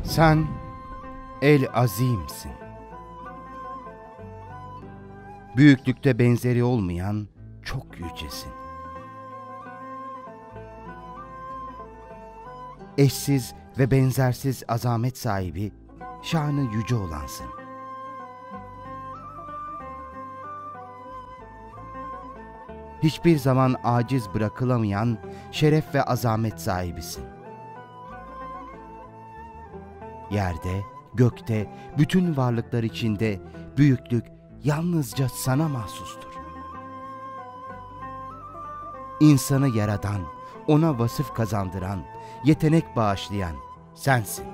Sen El-Azim'sin. Büyüklükte benzeri olmayan çok yücesin. Eşsiz ve benzersiz azamet sahibi, şanı yüce olansın. Hiçbir zaman aciz bırakılamayan şeref ve azamet sahibisin. Yerde, gökte, bütün varlıklar içinde büyüklük yalnızca sana mahsustur. İnsanı yaradan, ona vasıf kazandıran, yetenek bağışlayan sensin.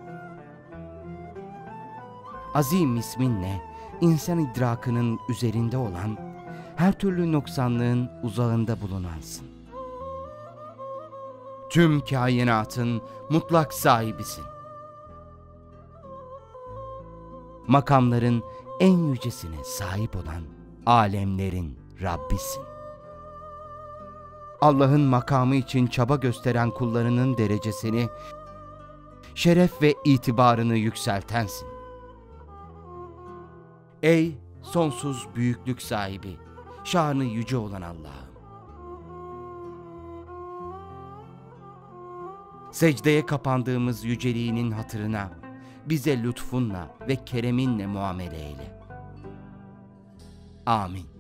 Azim isminle insan idrakının üzerinde olan, her türlü noksanlığın uzağında bulunansın. Tüm kainatın mutlak sahibisin. Makamların en yücesine sahip olan alemlerin Rabbisin. Allah'ın makamı için çaba gösteren kullarının derecesini, şeref ve itibarını yükseltensin. Ey sonsuz büyüklük sahibi, şanı yüce olan Allah'ım! Secdeye kapandığımız yüceliğinin hatırına, bize lütfunla ve kereminle muamele eyle. Amin.